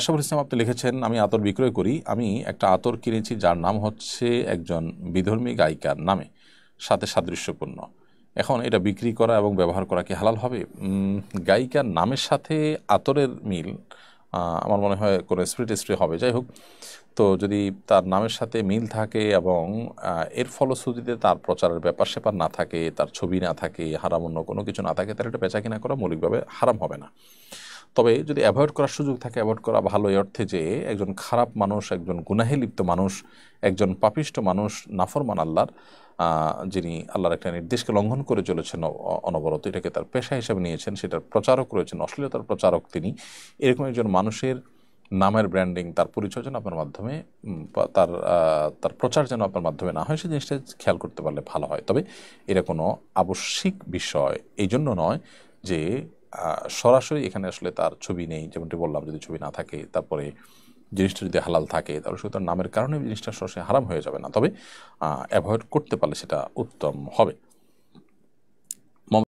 আশরাফুল ইসলাম আপনি লিখেছেন, আমি আতর বিক্রয় করি। আমি একটা আতর কিনেছি যার নাম হচ্ছে একজন বিধর্মী গায়িকার নামে, সাথে সাদৃশ্যপূর্ণ। এখন এটা বিক্রি করা এবং ব্যবহার করা কি হালাল হবে? গায়িকার নামের সাথে আতরের মিল আমার মনে হয় কোনো স্প্রে হবে। যাই হোক, তো যদি তার নামের সাথে মিল থাকে এবং এর ফলশ্রুতিতে তার প্রচারের ব্যাপার স্যাপার না থাকে, তার ছবি না থাকে, হারাম অন্য কোনো কিছু না থাকে, তাহলে এটা বেচা কিনা করা মৌলিকভাবে হারাম হবে না। তবে যদি অ্যাভয়েড করার সুযোগ থাকে, অ্যাভয়েড করা ভালো এই অর্থে যে একজন খারাপ মানুষ, একজন গুনাহে লিপ্ত মানুষ, একজন পাপিষ্ট মানুষ, নাফরমান আল্লাহর, যিনি আল্লাহর একটা নির্দেশকে লঙ্ঘন করে চলেছেন অনবরত, এটাকে তার পেশা হিসেবে নিয়েছেন, সেটার প্রচারক রয়েছেন, অশ্লীলতার প্রচারক তিনি, এরকম একজন মানুষের নামের ব্র্যান্ডিং, তার পরিচয় যেন আপনার মাধ্যমে তার তার প্রচার যেন আপনার মাধ্যমে না হয়, সেই জিনিসটা খেয়াল করতে পারলে ভালো হয়। তবে এটা কোনো আবশ্যিক বিষয় এই জন্য নয় যে সরাসরি এখানে আসলে তার ছবি নেই, যেমনটি বললাম, যদি ছবি না থাকে, তারপরে জিনিসটা যদি হালাল থাকে, তাহলে শুধু তার নামের কারণে জিনিসটা সরাসরি হারাম হয়ে যাবে না। তবে অ্যাভয়েড করতে পারলে সেটা উত্তম হবে।